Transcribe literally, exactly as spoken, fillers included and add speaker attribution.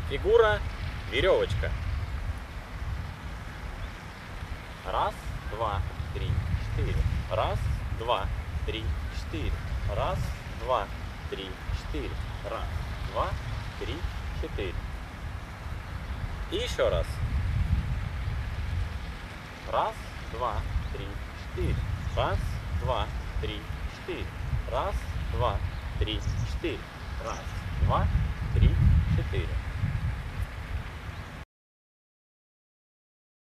Speaker 1: Фигура веревочка. Раз, два, три, четыре. Раз, два, три, четыре. Раз, два, три, четыре. Раз, два, три, четыре. И еще раз. Раз, два, три, четыре. Раз, два, три, четыре. Раз, два, три, четыре. Раз, два, три, четыре.